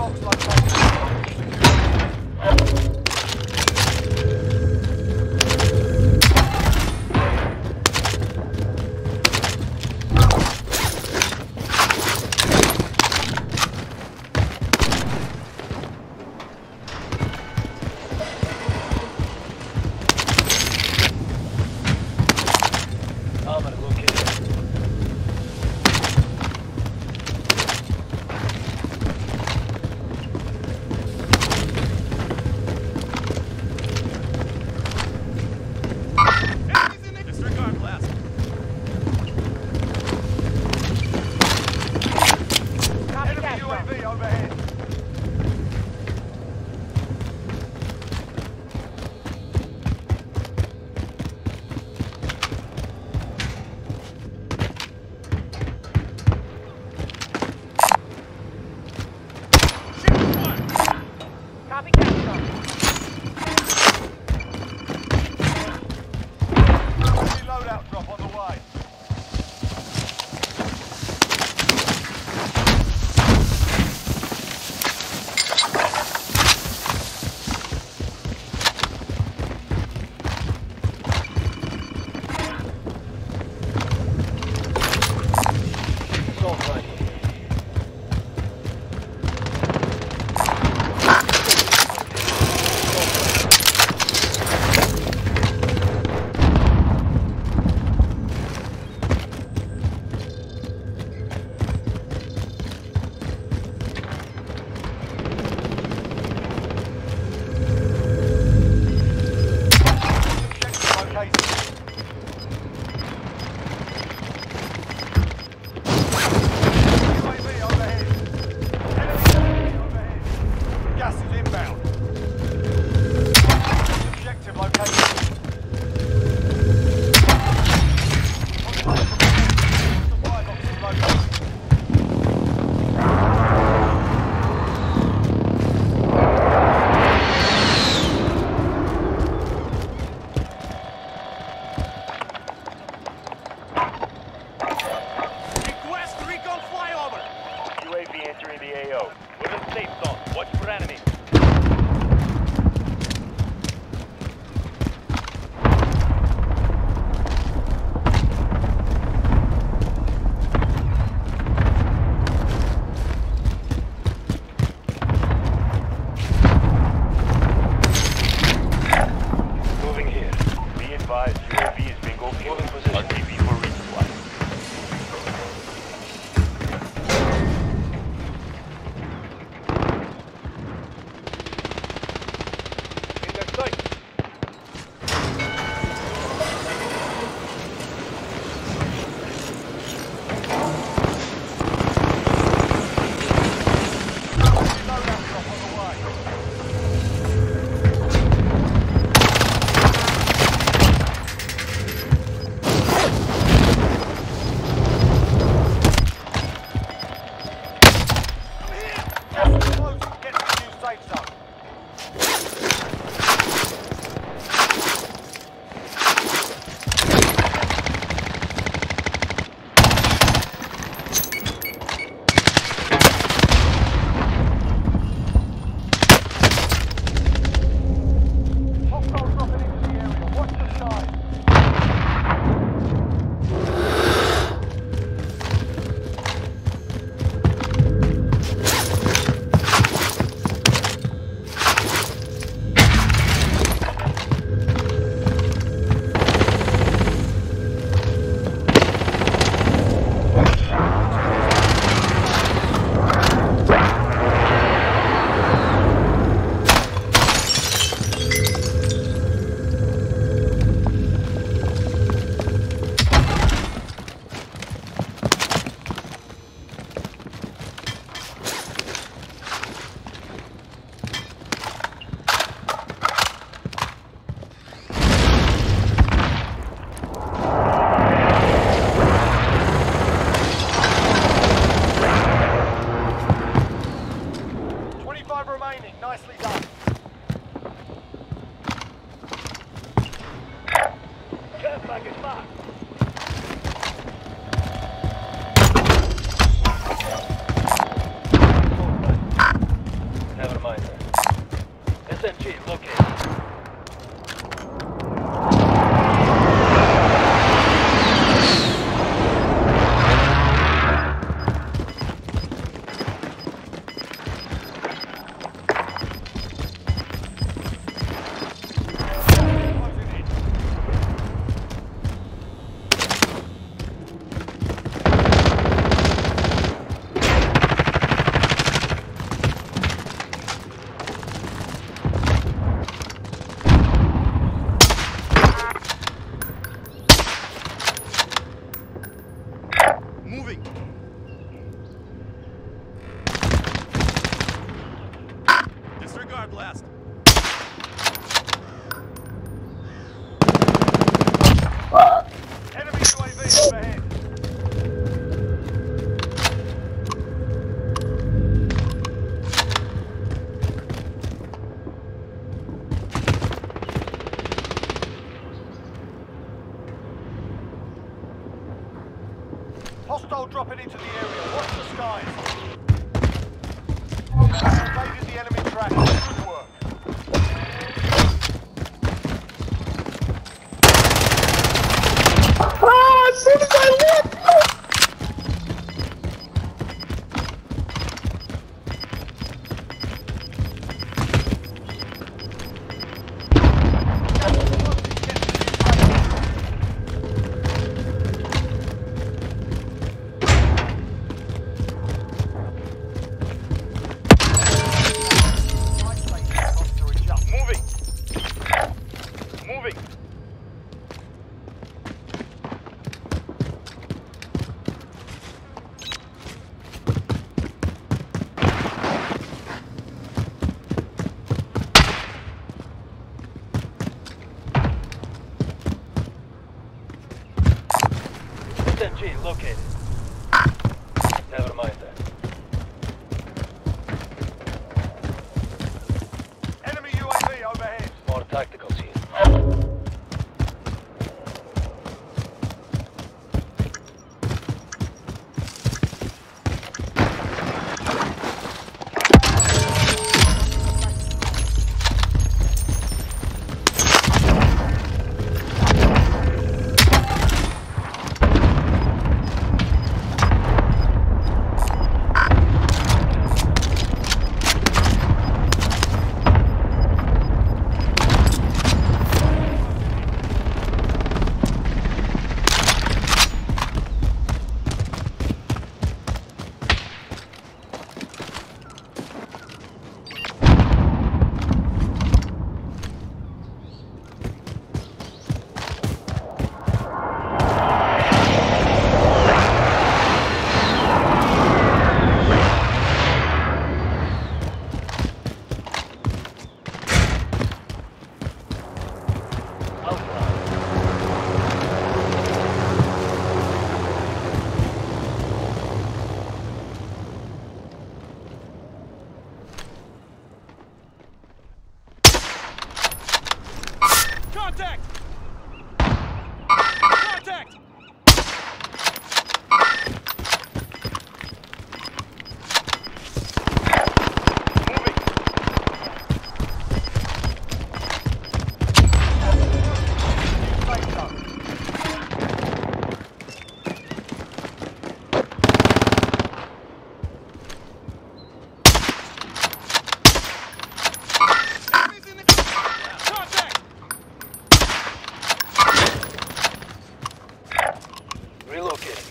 box located. I'm gonna locate it. Disregard blast. Enemy UAV overhead. Copy, Captain. Loadout drop on the way. Assault rifle. Objective located. UAV overhead. Enemy UAV overhead. Gas is inbound. Objective located. Supply box is located. Request recon flyover. UAV entering the AO. We're in safe zone. Watch for enemies. Moving here. Be advised, UAV is bingo fuel in position. RTB for resupply. In their sight. Loadout drop on the way. Gas is closing. Get to the new safe zone. Hostile dropping into the area. Watch the side. Remaining. Nicely done. Care package marked. Disregard blast. Enemy UAV overhead. Hostile dropping into the area. Watch the skies. Evaded the enemy track. Good work. As soon as I look! Moving. Moving. SMG located. Never mind that. Enemy UAV overhead. More tacticals here. Contact! Contact! Contact! Relocating.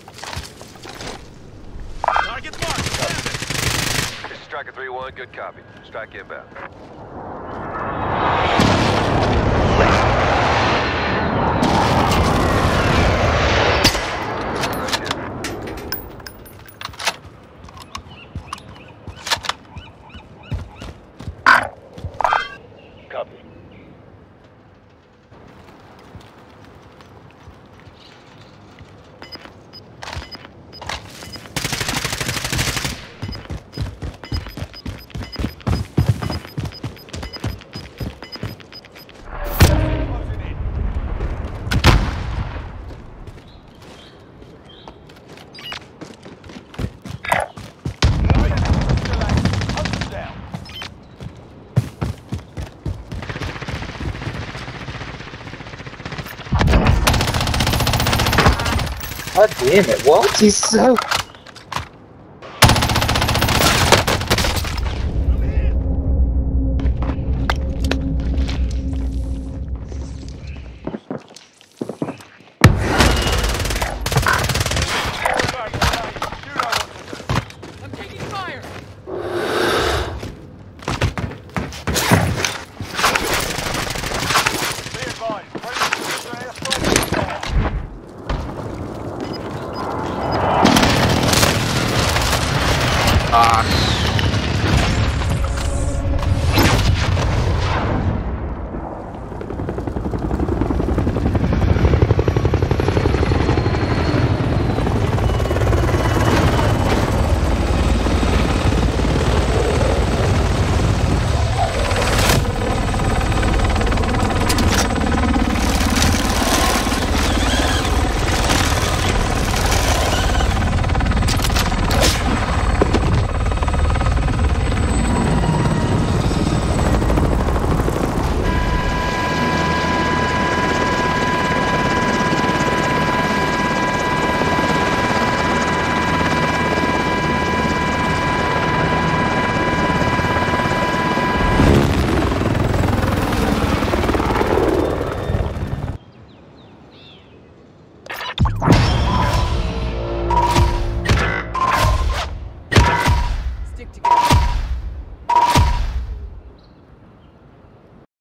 Target marked. This is Striker 3-1, good copy. Strike inbound. Copy. Closing in. Hunt down. God damn it, what? He's so... I'm taking fire. Be advised. Friendly airstrike. Stick together.